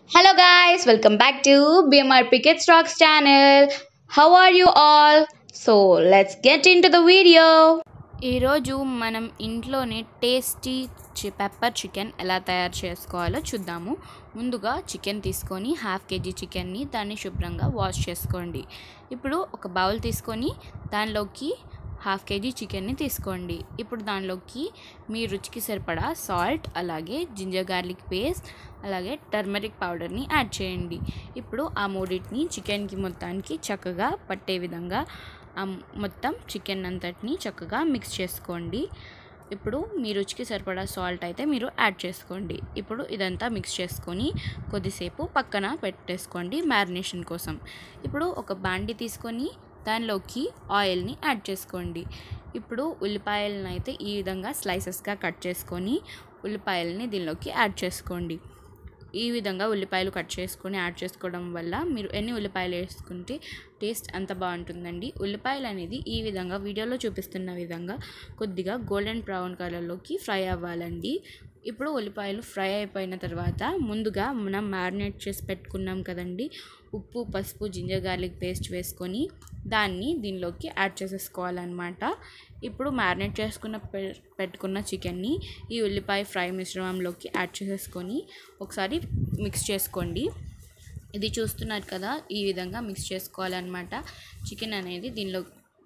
Hello guys, welcome back to BMRPkids Rocks channel. How are you all? So let's get into the video. ఈరోజు మనం ఇంట్లోనే tasty pepper chicken ఎలా తయారు చేసుకోవాలో చూద్దాము. ముందుగా చికెన్ తీసుకొని హాఫ్ కేజీ చికెన్ని దాన్ని శుభ్రంగా వాష్ చేసుకోండి. ఇప్పుడు ఒక బౌల్ తీసుకొని దానిలోకి హాఫ్ కేజీ చికెన్ని తీసుకోండి. ఇప్పుడు దానిలోకి మీ రుచికి సరిపడా సాల్ట్, అలాగే జింజర్ గార్లిక్ పేస్ట్, అలాగే టర్మరిక్ పౌడర్ని యాడ్ చేయండి. ఇప్పుడు ఆ మూడింటిని చికెన్కి మొత్తానికి చక్కగా పట్టే విధంగా మొత్తం చికెన్ అంతటిని చక్కగా మిక్స్ చేసుకోండి. ఇప్పుడు మీ రుచికి సరిపడా సాల్ట్ అయితే మీరు యాడ్ చేసుకోండి. ఇప్పుడు ఇదంతా మిక్స్ చేసుకొని కొద్దిసేపు పక్కన పెట్టేసుకోండి మ్యారినేషన్ కోసం. ఇప్పుడు ఒక బాండి తీసుకొని దానిలోకి ఆయిల్ని యాడ్ చేసుకోండి. ఇప్పుడు ఉల్లిపాయలను అయితే ఈ విధంగా స్లైసెస్గా కట్ చేసుకొని ఉల్లిపాయలని దీనిలోకి యాడ్ చేసుకోండి. ఈ విధంగా ఉల్లిపాయలు కట్ చేసుకొని యాడ్ చేసుకోవడం వల్ల మీరు ఎన్ని ఉల్లిపాయలు వేసుకుంటే టేస్ట్ అంత బాగుంటుందండి. ఉల్లిపాయలు అనేది ఈ విధంగా వీడియోలో చూపిస్తున్న విధంగా కొద్దిగా గోల్డెన్ బ్రౌన్ కలర్లోకి ఫ్రై అవ్వాలండి. ఇప్పుడు ఉల్లిపాయలు ఫ్రై అయిపోయిన తర్వాత ముందుగా మనం మ్యారినేట్ చేసి పెట్టుకున్నాం కదండి, ఉప్పు, పసుపు, జింజర్ గార్లిక్ పేస్ట్ వేసుకొని దాన్ని దీనిలోకి యాడ్ చేసేసుకోవాలన్నమాట. ఇప్పుడు మ్యారినేట్ చేసుకున్న పెట్టుకున్న చికెన్ని ఈ ఉల్లిపాయ ఫ్రై మిశ్రమంలోకి యాడ్ చేసేసుకొని ఒకసారి మిక్స్ చేసుకోండి. ఇది చూస్తున్నారు కదా, ఈ విధంగా మిక్స్ చేసుకోవాలన్నమాట. చికెన్ అనేది దీనిలో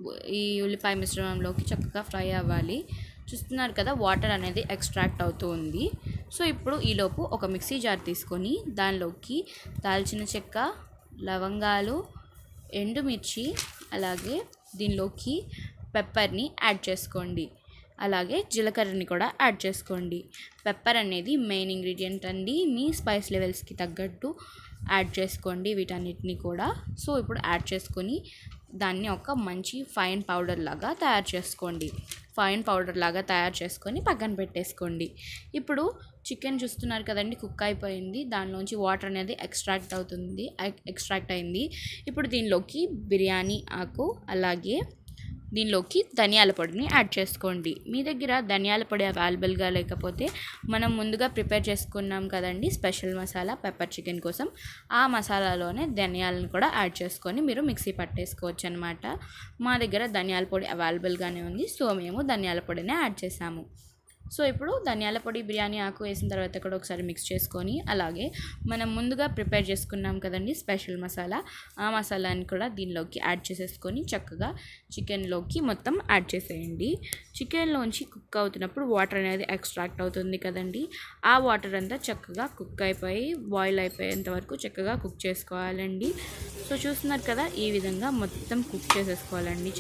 ఈ ఉల్లిపాయ మిశ్రమంలోకి చక్కగా ఫ్రై అవ్వాలి. చూస్తున్నారు కదా, వాటర్ అనేది ఎక్స్ట్రాక్ట్ అవుతూ ఉంది. సో ఇప్పుడు ఈలోపు ఒక మిక్సీ జార్ తీసుకొని దానిలోకి దాల్చిన చెక్క, లవంగాలు, ఎండుమిర్చి, అలాగే దీనిలోకి పెప్పర్ని యాడ్ చేసుకోండి. అలాగే జీలకర్రని కూడా యాడ్ చేసుకోండి. పెప్పర్ అనేది మెయిన్ ఇంగ్రీడియంట్ అండి. మీ స్పైస్ లెవెల్స్కి తగ్గట్టు యాడ్ చేసుకోండి వీటన్నిటిని కూడా. సో ఇప్పుడు యాడ్ చేసుకొని దాన్ని ఒక మంచి ఫైన్ పౌడర్ లాగా తయారు చేసుకోండి. ఫైన్ పౌడర్ లాగా తయారు చేసుకొని పక్కన పెట్టేసుకోండి. ఇప్పుడు చికెన్ చూస్తున్నారు కదండి, కుక్ అయిపోయింది. దానిలోంచి వాటర్ అనేది ఎక్స్ట్రాక్ట్ అయింది. ఇప్పుడు దీనిలోకి బిర్యానీ ఆకు, అలాగే దీనిలోకి ధనియాల పొడిని యాడ్ చేసుకోండి. మీ దగ్గర ధనియాల పొడి అవైలబుల్గా లేకపోతే మనం ముందుగా ప్రిపేర్ చేసుకున్నాం కదండి స్పెషల్ మసాలా పెప్పర్ చికెన్ కోసం, ఆ మసాలాలోనే ధనియాలను కూడా యాడ్ చేసుకొని మీరు మిక్సీ పట్టేసుకోవచ్చు అనమాట. మా దగ్గర ధనియాల పొడి అవైలబుల్గానే ఉంది, సో మేము ధనియాల పొడినే యాడ్ చేసాము. సో ఇప్పుడు ధనియాల పొడి, బిర్యానీ ఆకు వేసిన తర్వాత కూడా ఒకసారి మిక్స్ చేసుకొని, అలాగే మనం ముందుగా ప్రిపేర్ చేసుకున్నాం కదండి స్పెషల్ మసాలా, ఆ మసాలాని కూడా దీనిలోకి యాడ్ చేసేసుకొని చక్కగా చికెన్లోకి మొత్తం యాడ్ చేసేయండి. చికెన్లోంచి కుక్ అవుతున్నప్పుడు వాటర్ అనేది ఎక్స్ట్రాక్ట్ అవుతుంది కదండి, ఆ వాటర్ అంతా చక్కగా కుక్ అయిపోయి బాయిల్ అయిపోయేంత వరకు చక్కగా కుక్ చేసుకోవాలండి. సో చూస్తున్నారు కదా, ఈ విధంగా మొత్తం కుక్ చేసేసుకోవాలండి.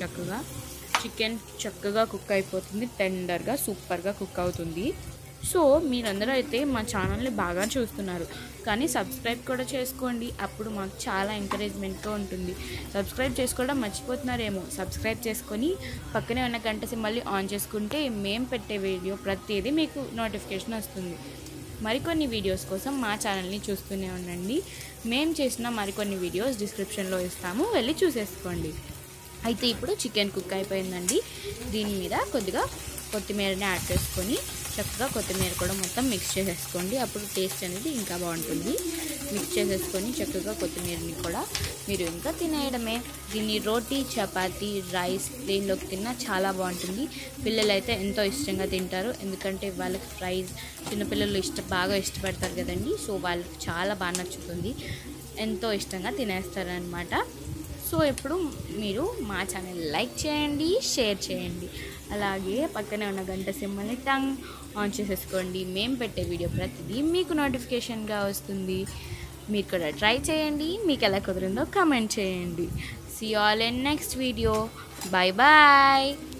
చికెన్ చక్కగా కుక్ అయిపోతుంది, టెండర్గా సూపర్గా కుక్ అవుతుంది. సో మీరందరూ అయితే మా ఛానల్ని బాగా చూస్తున్నారు, కానీ సబ్స్క్రైబ్ కూడా చేసుకోండి. అప్పుడు మాకు చాలా ఎంకరేజ్మెంట్గా ఉంటుంది. సబ్స్క్రైబ్ చేసుకోవడం మర్చిపోతున్నారేమో, సబ్స్క్రైబ్ చేసుకొని పక్కనే ఉన్న గంట సింబల్ని ఆన్ చేసుకుంటే మేము పెట్టే వీడియో ప్రతిదీ మీకు నోటిఫికేషన్ వస్తుంది. మరికొన్ని వీడియోస్ కోసం మా ఛానల్ని చూస్తూనే ఉండండి. మేము చేసిన మరికొన్ని వీడియోస్ డిస్క్రిప్షన్లో ఇస్తాము, వెళ్ళి చూసేసుకోండి. అయితే ఇప్పుడు చికెన్ కుక్ అయిపోయిందండి. దీని మీద కొద్దిగా కొత్తిమీరని యాడ్ చేసుకొని చక్కగా కొత్తిమీర కూడా మొత్తం మిక్స్ చేసేసుకోండి. అప్పుడు టేస్ట్ అనేది ఇంకా బాగుంటుంది. మిక్స్ చేసేసుకొని చక్కగా కొత్తిమీరని కూడా మీరు ఇంకా తినేయడమే. దీన్ని రోటీ, చపాతీ, రైస్ దేనిలోకి తిన్నా చాలా బాగుంటుంది. పిల్లలు అయితే ఎంతో ఇష్టంగా తింటారు, ఎందుకంటే వాళ్ళకి ఫ్రైస్ చిన్నపిల్లలు బాగా ఇష్టపడతారు కదండి. సో వాళ్ళకి చాలా బాగా నచ్చుతుంది, ఎంతో ఇష్టంగా తినేస్తారనమాట. సో ఇప్పుడు మీరు మా ఛానల్ లైక్ చేయండి, షేర్ చేయండి, అలాగే పక్కనే ఉన్న గంట సింబల్ని ఆన్ చేసేసుకోండి. మేము పెట్టే వీడియో ప్రతిదీ మీకు నోటిఫికేషన్గా వస్తుంది. మీరు కూడా ట్రై చేయండి, మీకు ఎలా కుదిరిందో కామెంట్ చేయండి. See all in next video. Bye bye.